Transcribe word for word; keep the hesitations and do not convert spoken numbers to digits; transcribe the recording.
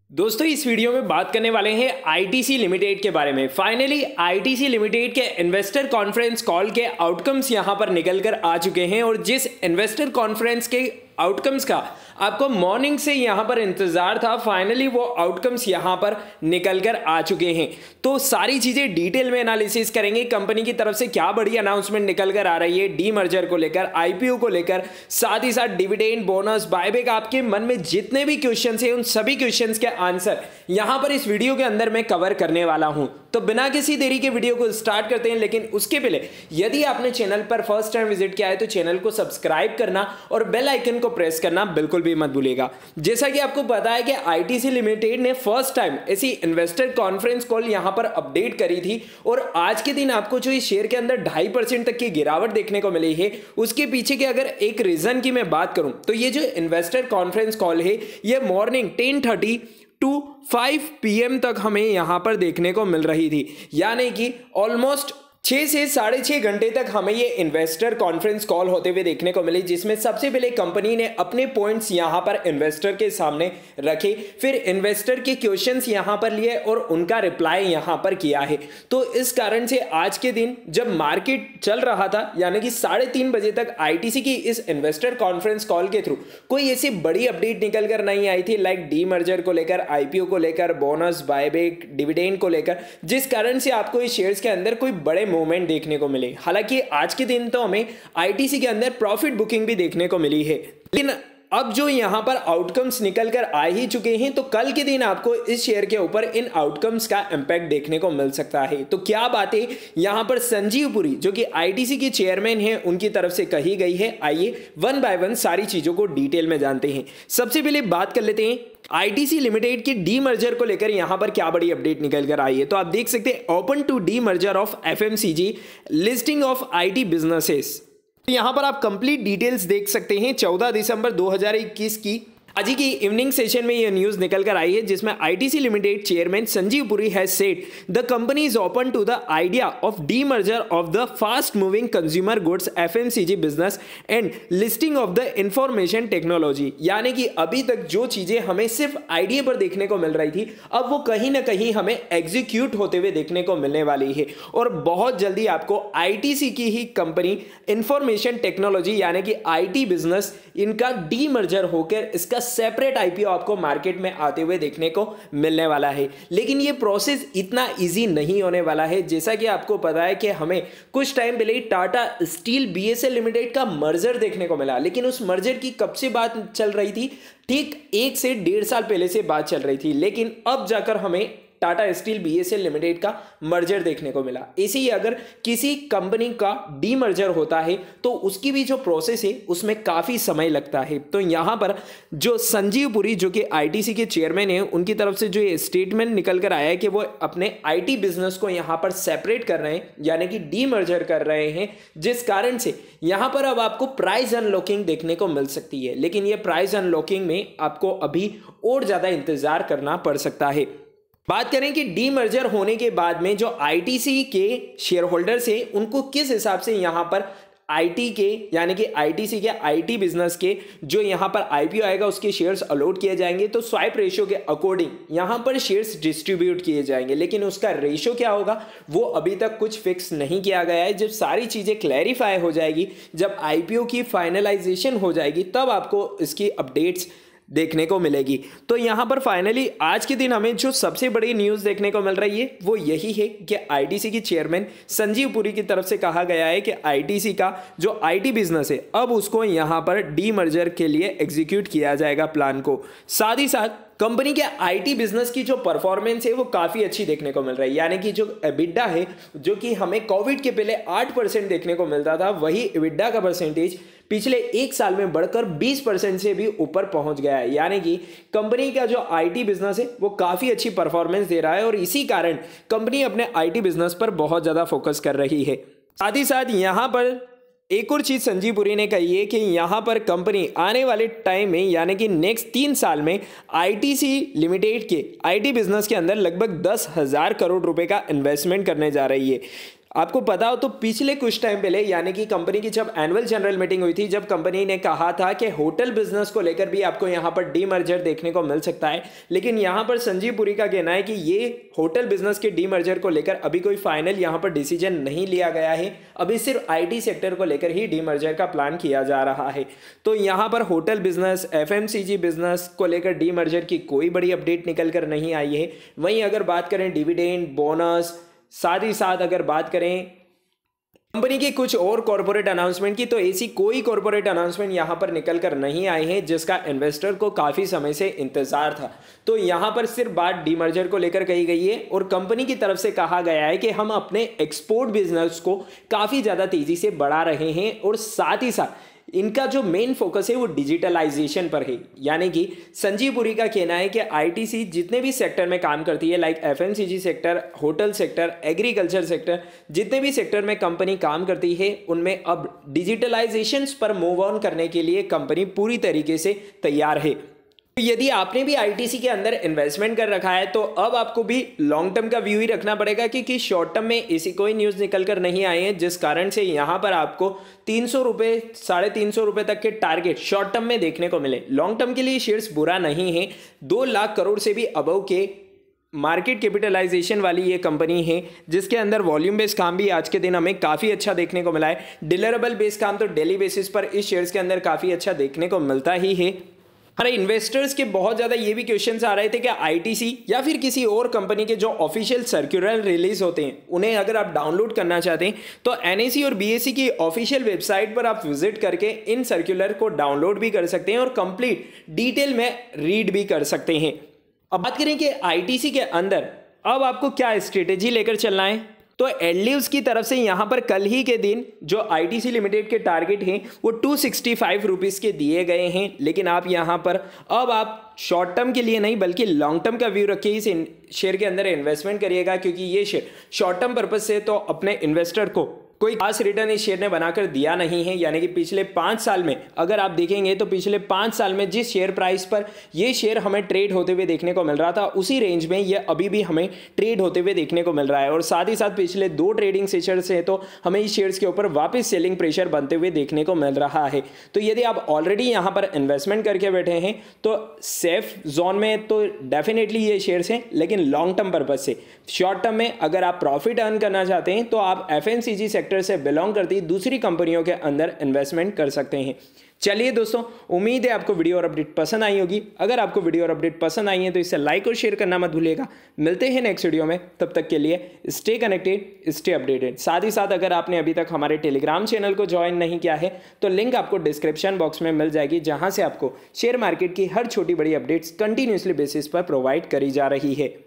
दोस्तों इस वीडियो में बात करने वाले हैं आईटीसी लिमिटेड के बारे में। फाइनली आईटीसी लिमिटेड के इन्वेस्टर कॉन्फ्रेंस कॉल के आउटकम्स यहां पर निकल कर आ चुके हैं और जिस इन्वेस्टर कॉन्फ्रेंस के आउटकम्स का आपको मॉर्निंग से यहां पर इंतजार था, फाइनली वो आउटकम्स यहां पर निकल कर आ चुके हैं। तो सारी चीजें डिटेल में एनालिसिस करेंगे। कंपनी की तरफ से क्या बड़ी अनाउंसमेंट निकल कर आ रही है डी मर्जर को लेकर, आईपीओ को लेकर, साथ ही साथ डिविडेंड, बोनस, बायबैक, आपके मन में जितने भी क्वेश्चंस हैं उन सभी क्वेश्चंस के आंसर यहां पर इस वीडियो के अंदर मैं कवर करने वाला हूं। तो बिना किसी देरी के वीडियो को स्टार्ट करते हैं, लेकिन उसके पहले यदि आपने चैनल पर फर्स्ट टाइम विजिट किया है तो चैनल को सब्सक्राइब करना और बेल आइकन को प्रेस करना बिल्कुल भी मत भूलिएगा। जैसा कि आपको पता है कि आईटीसी लिमिटेड ने फर्स्ट टाइम ऐसी इन्वेस्टर कॉन्फ्रेंस कॉल यहां पर अपडेट करी थी और आज के दिन आपको जो इस शेयर के अंदर ढाई परसेंट तक की गिरावट देखने को मिली है, उसके पीछे के अगर एक रीजन की मैं बात करूं तो ये जो इन्वेस्टर कॉन्फ्रेंस कॉल है ये morning ten thirty to five P M तक हमें यहां पर देखने को मिल रही थी, यानी कि ऑलमोस्ट छः से साढ़े छः घंटे तक हमें ये इन्वेस्टर कॉन्फ्रेंस कॉल होते हुए देखने को मिली, जिसमें सबसे पहले कंपनी ने अपने पॉइंट्स यहां पर इन्वेस्टर के सामने रखे, फिर इन्वेस्टर के क्वेश्चंस यहां पर लिए और उनका रिप्लाई यहां पर किया है। तो इस कारण से आज के दिन जब मार्केट चल रहा था, यानी कि साढ़े तीन बजे तक आईटीसी की इस इन्वेस्टर कॉन्फ्रेंस कॉल के थ्रू कोई ऐसी बड़ी अपडेट निकल कर नहीं आई थी, लाइक डी मर्जर को लेकर, आईपीओ को लेकर, बोनस, बायबैक, डिविडेंड को लेकर, जिस कारण से आपको इस शेयर्स के अंदर कोई बड़े मूवमेंट देखने को मिले। हालांकि आज के दिन तो हमें आईटीसी के अंदर प्रॉफिट बुकिंग भी देखने को मिली है, लेकिन अब जो यहां पर आउटकम्स निकल कर आ ही चुके हैं तो कल के दिन आपको इस शेयर के ऊपर इन आउटकम्स का इंपैक्ट देखने को मिल सकता है। तो क्या बातें यहां पर संजीव पुरी जो कि आईटीसी के चेयरमैन हैं उनकी तरफ से कही गई है, आइए वन बाय वन सारी चीजों को डिटेल में जानते हैं। सबसे पहले बात कर लेते हैं आईटीसी लिमिटेड के डी मर्जर को लेकर यहां पर क्या बड़ी अपडेट निकल कर आई है। तो आप देख सकते हैं open to demerger of FMCG listing of IT businesses. यहां पर आप कंप्लीट डिटेल्स देख सकते हैं। चौदह दिसंबर दो हज़ार इक्कीस की आज की इवनिंग सेशन में यह न्यूज निकल कर आई है, जिसमें ITC limited chairman Sanjiv Puri has said the company is open to the idea of demerger of the fast moving consumer goods FMCG business and listing of the information technology. यानी कि अभी तक जो चीजें हमें सिर्फ आइडिया पर देखने को मिल रही थी, अब वो कहीं ना कहीं हमें एग्जीक्यूट होते हुए देखने को मिलने वाली है और बहुत जल्दी आपको आईटीसी की ही कंपनी इंफॉर्मेशन टेक्नोलॉजी यानी कि आईटी बिजनेस इनका डीमर्जर होकर इसका सेपरेट आईपीओ आपको मार्केट में आते हुए देखने को मिलने वाला है। लेकिन ये प्रोसेस इतना इजी नहीं होने वाला है। जैसा कि आपको पता है कि हमें कुछ टाइम पहले टाटा स्टील बीएसएल लिमिटेड का मर्जर देखने को मिला, लेकिन उस मर्जर की कब से बात चल रही थी? ठीक एक से डेढ़ साल पहले से बात चल रही थी, लेकिन अब जाकर हमें टाटा स्टील बीएसएल लिमिटेड का मर्जर देखने को मिला। इसी ही अगर किसी कंपनी का डीमर्जर होता है तो उसकी भी जो प्रोसेस है उसमें काफी समय लगता है। तो यहां पर जो संजीव पुरी जो कि आईटीसी के चेयरमैन है, उनकी तरफ से जो ये स्टेटमेंट निकल कर आया है कि वो अपने आईटी बिजनेस को यहां पर सेपरेट कर रहे हैं, यानी कि डीमर्जर कर रहे हैं, जिस कारण से यहां पर अब आपको प्राइस अनलॉकिंग देखने को मिल सकती है। लेकिन ये प्राइस अनलॉकिंग में आपको अभी और ज्यादा इंतजार करना पड़ सकता है। बात करें कि डीमर्जर होने के बाद में जो आईटीसी के शेयर होल्डर्स हैं उनको किस हिसाब से यहां पर आईटी के यानी कि आईटीसी के आईटी बिजनेस के जो यहां पर आईपीओ आएगा उसके शेयर्स अलॉट किए जाएंगे, तो स्वाइप रेशियो के अकॉर्डिंग यहां पर शेयर्स डिस्ट्रीब्यूट किए जाएंगे। लेकिन उसका रेशियो क्या होगा वो अभी तक कुछ फिक्स नहीं किया गया है। जब सारी चीजें क्लैरिफाई हो जाएगी, जब आईपीओ की फाइनलाइजेशन हो जाएगी, तब आपको इसकी अपडेट्स देखने को मिलेगी। तो यहां पर फाइनली आज के दिन हमें जो सबसे बड़ी न्यूज देखने को मिल रही है वो यही है कि आईटीसी की चेयरमैन संजीव पुरी की तरफ से कहा गया है कि आईटीसी का जो आईटी बिजनेस है अब उसको यहां पर डीमर्जर के लिए एग्जीक्यूट किया जाएगा प्लान को। साथ ही साथ कंपनी के आईटी बिजनेस की जो परफॉर्मेंस है वो काफी अच्छी देखने को मिल रही है, यानी कि जो एबिडा है जो कि हमें कोविड के पहले आठ परसेंट देखने को मिलता था, वही एबिडा का परसेंटेज पिछले एक साल में बढ़कर बीस परसेंट से भी ऊपर पहुंच गया है। यानी कि कंपनी का जो आईटी बिजनेस है वो काफी अच्छी परफॉर्मेंस दे रहा है और इसी कारण कंपनी अपने आईटी बिजनेस पर बहुत ज्यादा फोकस कर रही है। साथ ही साथ यहां पर एक और चीज संजीव पुरी ने कही है कि यहां पर कंपनी आने वाले टाइम में यानी कि नेक्स्ट तीन साल में आईटीसी लिमिटेड के आईटी बिजनेस के अंदर लगभग दस हजार करोड़ रुपए का इन्वेस्टमेंट करने जा रही है। आपको पता हो तो पिछले कुछ टाइम पहले यानी कि कंपनी की जब एनुअल जनरल मीटिंग हुई थी, जब कंपनी ने कहा था कि होटल बिजनेस को लेकर भी आपको यहां पर डीमर्जर देखने को मिल सकता है, लेकिन यहां पर संजीव पुरी का कहना है कि ये होटल बिजनेस के डीमर्जर को लेकर अभी कोई फाइनल यहां पर डिसीजन नहीं लिया गया है। अभी सिर्फ आईटी सेक्टर को लेकर ही डीमर्जर का प्लान किया जा रहा है। तो यहां पर होटल बिजनेस, एफएमसीजी बिजनेस को लेकर डीमर्जर की कोई बड़ी अपडेट निकल कर नहीं आई है। वहीं अगर बात करें डिविडेंड, बोनस, साथ ही साथ अगर बात करें कंपनी की कुछ और कॉर्पोरेट अनाउंसमेंट की, तो ऐसी कोई कॉर्पोरेट अनाउंसमेंट यहां पर निकल कर नहीं आई है जिसका इन्वेस्टर को काफी समय से इंतजार था। तो यहां पर सिर्फ बात डीमर्जर को लेकर कही गई है और कंपनी की तरफ से कहा गया है कि हम अपने एक्सपोर्ट बिजनेस को काफी ज्यादा तेजी से बढ़ा रहे हैं और साथ ही साथ इनका जो मेन फोकस है वो डिजिटलाइजेशन पर है। यानी कि संजीव पुरी का कहना है कि आईटीसी जितने भी सेक्टर में काम करती है, like FMCG sector, hotel sector, agriculture sector, जितने भी सेक्टर में कंपनी काम करती है उनमें अब डिजिटलाइजेशन पर मूव ऑन करने के लिए कंपनी पूरी तरीके से तैयार है। तो यदि आपने भी आईटीसी के अंदर इन्वेस्टमेंट कर रखा है तो अब आपको भी लॉन्ग टर्म का व्यू ही रखना पड़ेगा, क्योंकि शॉर्ट टर्म में ऐसी कोई न्यूज़ निकल कर नहीं आई है जिस कारण से यहाँ पर आपको तीन सौ रुपये, साढ़े तीन सौ रुपये तक के टारगेट शॉर्ट टर्म में देखने को मिले। लॉन्ग टर्म के लिए शेयर्स बुरा नहीं है। दो लाख करोड़ से भी अबव के मार्केट कैपिटलाइजेशन वाली ये कंपनी है जिसके अंदर वॉल्यूम बेस्ड काम भी आज के दिन हमें काफ़ी अच्छा देखने को मिला है। डिलीवरेबल बेस्ड काम तो डेली बेसिस पर इस शेयर्स के अंदर काफ़ी अच्छा देखने को मिलता ही है। हमारे इन्वेस्टर्स के बहुत ज़्यादा ये भी क्वेश्चंस आ रहे थे कि आईटीसी या फिर किसी और कंपनी के जो ऑफिशियल सर्कुलर रिलीज होते हैं उन्हें अगर आप डाउनलोड करना चाहते हैं तो एनएसई और बीएसई की ऑफिशियल वेबसाइट पर आप विजिट करके इन सर्कुलर को डाउनलोड भी कर सकते हैं और कंप्लीट डिटेल में रीड भी कर सकते हैं। अब बात करें कि आईटीसी के अंदर अब आपको क्या स्ट्रेटेजी लेकर चलना है, तो एडलीव्स की तरफ से यहां पर कल ही के दिन जो आईटीसी लिमिटेड के टारगेट हैं वो टू सिक्सटी फाइव रुपीस के दिए गए हैं। लेकिन आप यहां पर अब आप शॉर्ट टर्म के लिए नहीं बल्कि लॉन्ग टर्म का व्यू रखिए इस शेयर के अंदर इन्वेस्टमेंट करिएगा, क्योंकि ये शेयर शॉर्ट टर्म पर्पज से तो अपने इन्वेस्टर को कोई खास रिटर्न इस शेयर ने बनाकर दिया नहीं है। यानी कि पिछले पाँच साल में अगर आप देखेंगे तो पिछले पाँच साल में जिस शेयर प्राइस पर ये शेयर हमें ट्रेड होते हुए देखने को मिल रहा था उसी रेंज में ये अभी भी हमें ट्रेड होते हुए देखने को मिल रहा है। और साथ ही साथ पिछले दो ट्रेडिंग सेशन से तो हमें इस शेयर्स के ऊपर वापस सेलिंग प्रेशर बनते हुए देखने को मिल रहा है। तो यदि आप ऑलरेडी यहाँ पर इन्वेस्टमेंट करके बैठे हैं तो सेफ जोन में तो डेफिनेटली ये शेयर्स हैं, लेकिन लॉन्ग टर्म पर्पज से शॉर्ट टर्म में अगर आप प्रॉफिट अर्न करना चाहते हैं तो आप एफएमसीजी सेक्टर से बिलोंग करती दूसरी कंपनियों के अंदर इन्वेस्टमेंट कर सकते हैं। चलिए दोस्तों, उम्मीद है आपको वीडियो और अपडेट पसंद आई होगी। अगर आपको वीडियो और अपडेट पसंद आई है तो इसे लाइक और शेयर करना मत भूलिएगा। मिलते हैं नेक्स्ट वीडियो में, तब तक के लिए स्टे कनेक्टेड, स्टे अपडेटेड। साथ ही साथ अगर आपने अभी तक हमारे टेलीग्राम चैनल को ज्वाइन नहीं किया है तो लिंक आपको डिस्क्रिप्शन बॉक्स में मिल जाएगी, जहां से आपको शेयर मार्केट की हर छोटी बड़ी अपडेट्स कंटिन्यूसली बेसिस पर प्रोवाइड करी जा रही है।